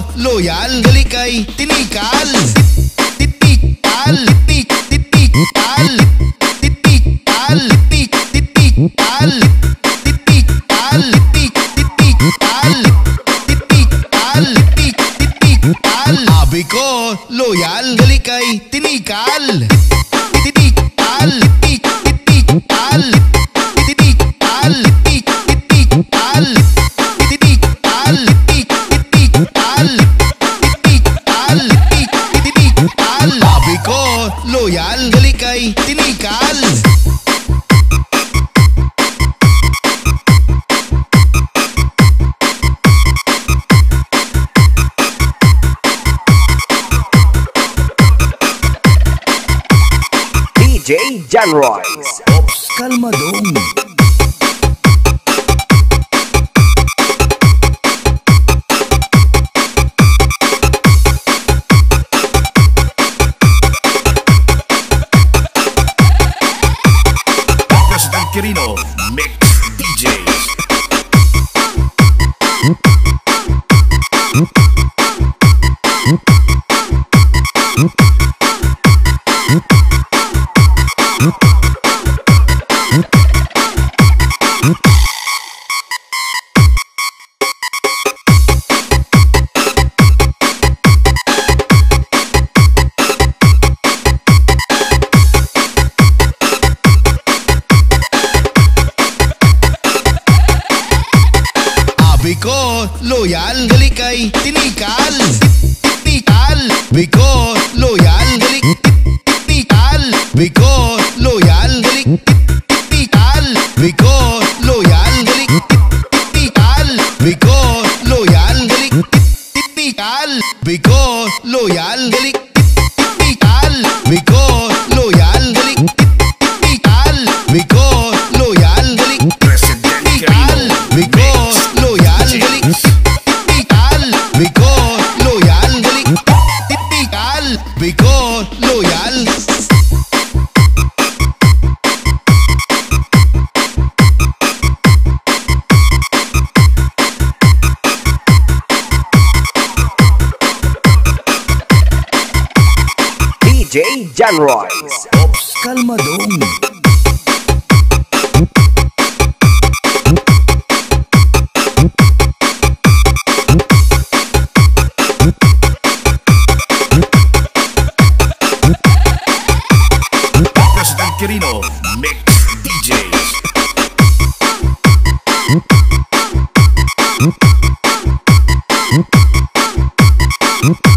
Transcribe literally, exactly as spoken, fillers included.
loyal, gali kay Tinikal. Tinikal, Tinikal, Tinikal, Tinikal, Tinikal, Tinikal, Tinikal, Tinikal. Sabi ko loyal, gali kay Tinikal. Tinikal, Tinikal, Tinikal, Tinikal, Tinikal, Tinikal, Tinikal, Tinikal. Sabi ko loyal, gali kay Tinikal. Djjeff and Royce. Ops, kalma dong. President Quirino, Mix D Js. Sabi ko loyal, gali kay Tinikal. Tinikal, sabi ko loyal, gali Tinikal. Sabi ko loyal, gali Tinikal. Sabi ko loyal, gali Tinikal. Sabi ko loyal, gali Tinikal. Sabi ko loyal, gali Tinikal. Sabi ko loyal, gali Tinikal. Sabi ko loyal, gali President Tinikal. Sabi ko loyal, gali Tinikal. Sabi ko loyal, gali Tinikal. Sabi ko loyal. Djjeff and Royce. Ops, kalma dong. President Quirino, Mix D Js. Hmm?